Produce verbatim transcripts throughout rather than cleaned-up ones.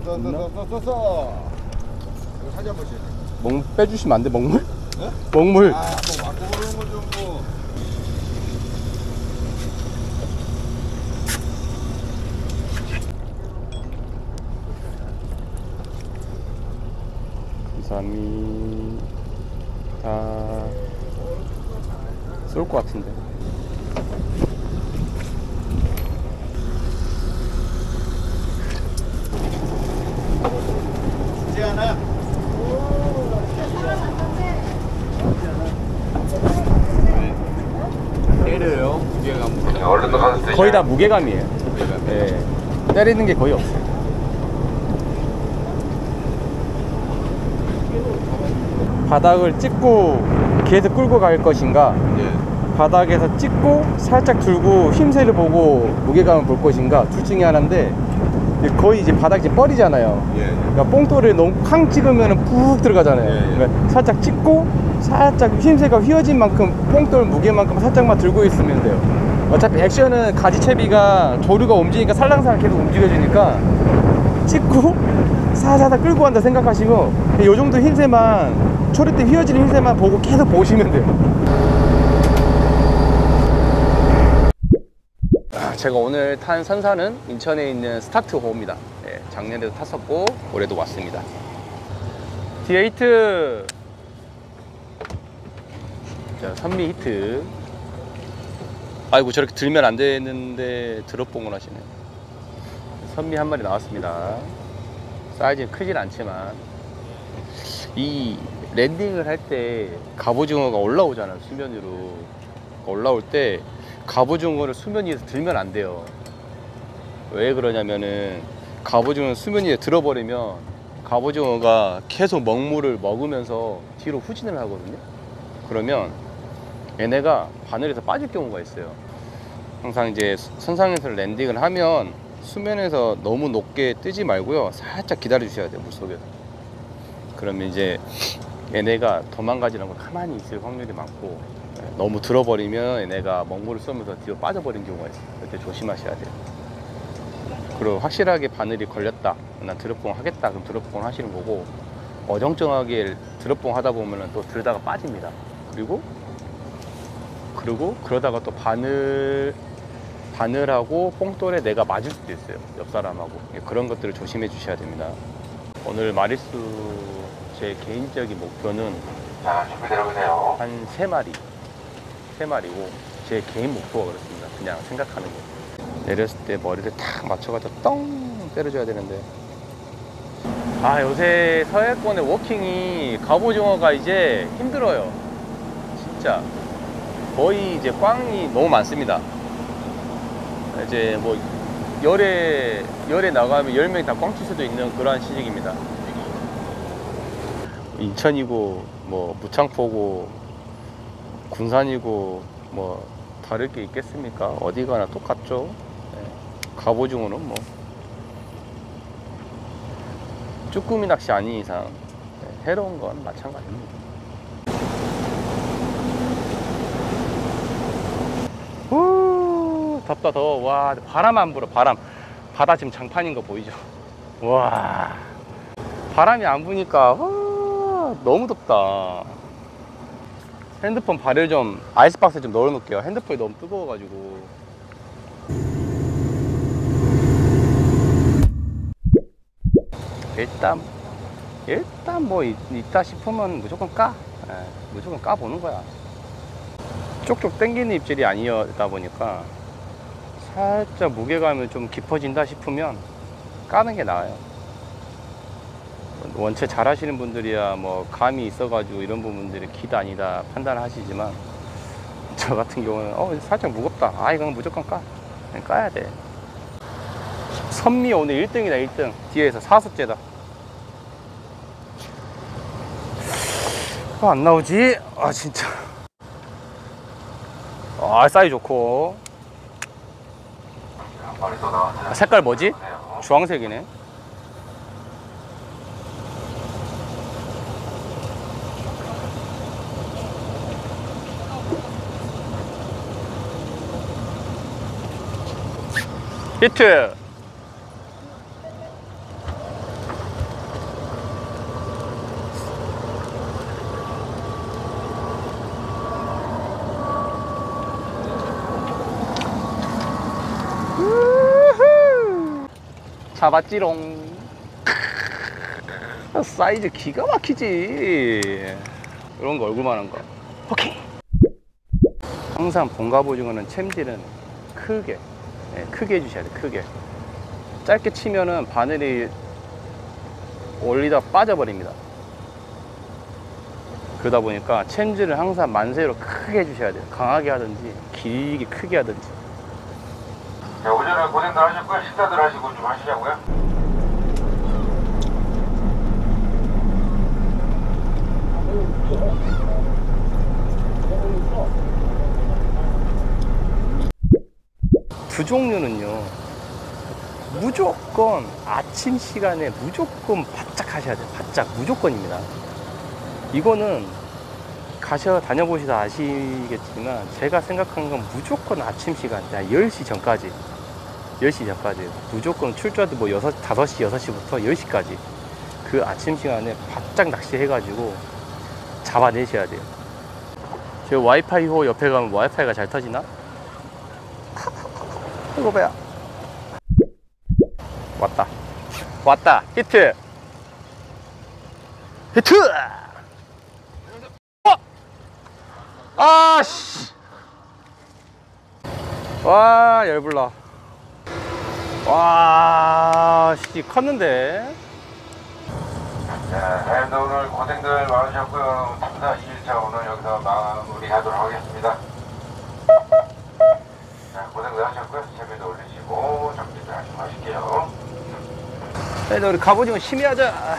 써써써써써 사진 한번 보시죠. 먹물 빼주시면 안 돼, 먹물? 네? 먹물. 아, 뭐 맞고 그러는 거죠, 뭐. 감사합니다. 쏠 것 같은데. 이제 하나. 때려요? 무게감 거의 다 무게감이에요. 예. 때리는 게 거의 없어요. 바닥을 찍고 계속 끌고 갈 것인가, 예. 바닥에서 찍고 살짝 들고 힘새를 보고 무게감을 볼 것인가, 둘 중에 하나인데 거의 이제 바닥이 이제 뻘이잖아요. 예. 그러니까 뽕돌을 너무 쾅 찍으면 푹 들어가잖아요. 예, 예. 그러니까 살짝 찍고 살짝 힘새가 휘어진 만큼 뽕돌 무게만큼 살짝만 들고 있으면 돼요. 어차피 액션은 가지채비가 조류가 움직이니까 살랑살랑 계속 움직여주니까 찍고 사사사 끌고 간다 생각하시고 이 정도 힘새만, 초리 때 휘어지는 힘새만 보고 계속 보시면 돼요. 제가 오늘 탄 선사는 인천에 있는 스타트호입니다. 네, 작년에도 탔었고 올해도 왔습니다. 뒤에 히트. 자, 선미 히트. 아이고, 저렇게 들면 안 되는데 드롭봉을 하시네. 선미 한 마리 나왔습니다. 사이즈는 크진 않지만 이 랜딩을 할 때 갑오징어가 올라오잖아요. 수면 위로 올라올 때 갑오징어를 수면 위에서 들면 안 돼요. 왜 그러냐면은 갑오징어는 수면 위에 들어버리면 갑오징어가 계속 먹물을 먹으면서 뒤로 후진을 하거든요. 그러면 얘네가 바늘에서 빠질 경우가 있어요. 항상 이제 선상에서 랜딩을 하면 수면에서 너무 높게 뜨지 말고요, 살짝 기다려 주셔야 돼요, 물속에서. 그러면 이제 얘네가 도망가지 않고 가만히 있을 확률이 많고, 너무 들어버리면 얘네가 먹물을 쏘면서 뒤로 빠져버리는 경우가 있어요. 그때 조심하셔야 돼요. 그리고 확실하게 바늘이 걸렸다, 난 드롭봉 하겠다, 그럼 드롭봉 하시는 거고, 어정쩡하게 드롭봉 하다 보면 또 들다가 빠집니다. 그리고 그리고 그러다가 또 바늘 바늘하고 뽕돌에 내가 맞을 수도 있어요, 옆 사람하고. 그런 것들을 조심해 주셔야 됩니다. 오늘 마리수 제 개인적인 목표는 자, 준비되어 오세요. 한 세 마리 세 마리고 제 개인 목표가 그렇습니다. 그냥 생각하는 거. 내렸을 때 머리를 탁 맞춰가지고 똥 때려줘야 되는데, 아, 요새 서해권의 워킹이 갑오징어가 이제 힘들어요. 진짜 거의 이제 꽝이 너무 많습니다. 이제 뭐 열에 열에 나가면 열 명이 다 꽝칠 수도 있는 그러한 시즌입니다. 인천이고 뭐 무창포고 군산이고 뭐 다를 게 있겠습니까? 어디 가나 똑같죠. 네. 갑오징어는 뭐 쭈꾸미 낚시 아닌 이상 네, 해로운 건 마찬가지입니다. 후, 덥다 더워. 와, 바람 안 불어. 바람. 바다 지금 장판인 거 보이죠? 와, 바람이 안 부니까 후, 너무 덥다. 핸드폰 발을 좀 아이스박스에 좀 넣어 놓을게요. 핸드폰이 너무 뜨거워 가지고. 일단 일단 뭐 있, 있다 싶으면 무조건 까. 에, 무조건 까 보는 거야. 쪽쪽 당기는 입질이 아니었다 보니까 살짝 무게감이 좀 깊어진다 싶으면 까는 게 나아요. 원체 잘 하시는 분들이야 뭐 감이 있어가지고 이런 부분들이 기다 아니다 판단하시지만, 저 같은 경우는 어 살짝 무겁다, 아 이건 무조건 까. 그냥 까야 돼. 선미 오늘 일 등이다. 일 등 뒤에서 사수째다. 아, 안 나오지? 아 진짜. 아, 사이즈 좋고. 아, 색깔 뭐지? 주황색이네. 히트. 잡았지롱. 사이즈 기가 막히지. 이런 거 얼굴만한 거. 오케이. 항상 본갑 오징어는 챔질은 크게, 네, 크게 해주셔야 돼. 크게. 짧게 치면은 바늘이 올리다 빠져버립니다. 그러다 보니까 챔질을 항상 만세로 크게 해주셔야 돼요. 강하게 하든지 길게 크게 하든지. 네, 오전에 고생들 하셨고요. 식사들 하시고 좀 하시자고요. 두 종류는요, 무조건 아침 시간에 무조건 바짝 하셔야 돼요. 바짝 무조건입니다. 이거는 가셔 다녀보시다 아시겠지만 제가 생각한 건 무조건 아침 시간, 열 시 전까지, 열 시 전까지 무조건 출조도 뭐 여섯, 다섯 시, 여섯 시부터 열 시까지 그 아침 시간에 바짝 낚시해 가지고 잡아내셔야 돼요. 저 와이파이 호 옆에 가면 와이파이가 잘 터지나? 이거 봐요. 왔다. 왔다. 히트. 히트. 어! 아씨. 와, 열불나. 와, 씨, 컸는데. 자, 사장님도 오늘 고생들 많으셨고요. 탐사 이 일차 오늘 여기서 마무리하도록 하겠습니다. 자, 고생들 하셨고요. 채비도 올리시고 정리들 하시고 하실게요. 네, 우리 갑오징어 심의하자.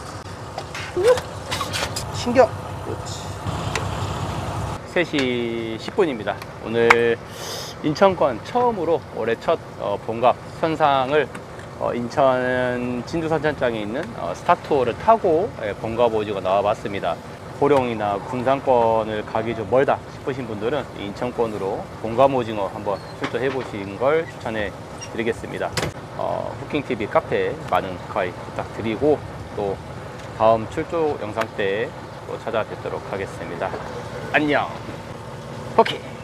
신겨. 그렇지. 세 시 십 분입니다. 오늘 인천권 처음으로 올해 첫 어, 본갑 선상을 어, 인천 진주선천장에 있는 어, 스타투어를 타고 예, 본갑 오징어 나와봤습니다. 고령이나 군산권을 가기 좀 멀다 싶으신 분들은 인천권으로 본갑 오징어 한번 출조해 보신 걸 추천해 드리겠습니다. 어, 후킹티비 카페 많은 가입 부탁드리고 또 다음 출조 영상 때 또 찾아뵙도록 하겠습니다. 안녕. 오케이.